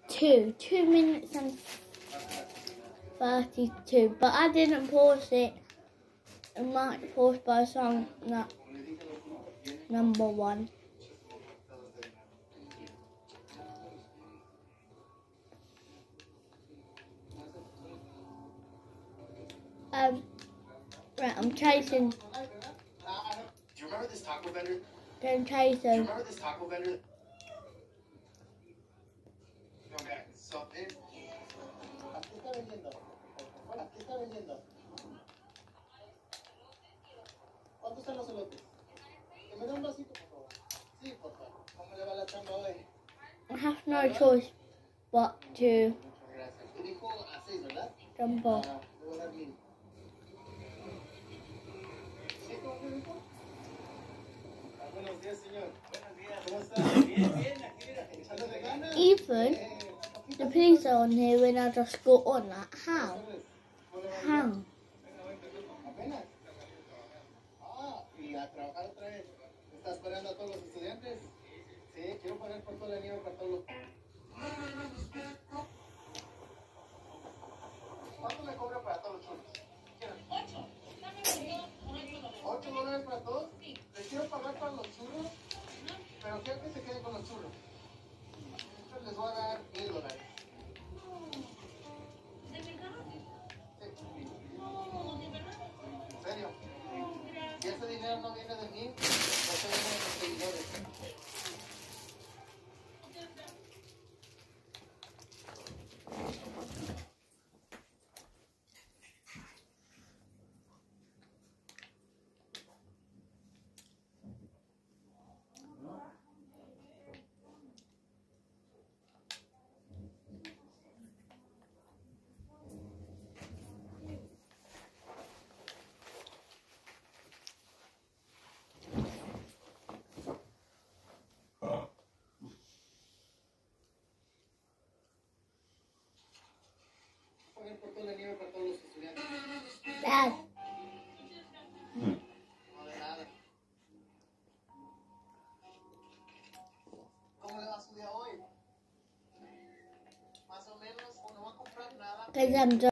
2 minutes and 32, but I didn't pause it. I might pause by song number 1. Right, I'm chasing. Do you remember this taco vendor? Don't chase Do you him. remember this taco vendor? Okay, so it... ¿Qué está vendiendo? ¿Qué está vendiendo? ¿Cuántos están los elotes? Que me dé un vasito, por favor. Sí, por favor. ¿Cómo le va la chamba hoy? I have no choice but to Gracias. Te dijo a 6, ¿verdad? jump off. Le voy a dar bien. ¿Sí, cómo te dijo? Buenos días, señor. Buenos días. ¿Cómo estás? Bien, bien. Aquí, mira, echándole ganas. Even the police are on here when I just got on. Like, how? How? Apenas. Y a trabajar otra vez. ¿Estás esperando a todos los estudiantes? Sí, quiero pagar por toda la nieve para todos los... ¿Cuánto me cobra para todos los churros? $8 para todos. Les quiero pagar para los churros, pero quiero que se queden con los churros. Entonces les voy a dar $10. ¿En serio? Si ese dinero no viene de mí, no se viene de los seguidores. Por toda la nieve para todos los estudiantes. Dad. No de nada. ¿Cómo le va su día hoy? Más o menos, o no va a comprar nada. Because I'm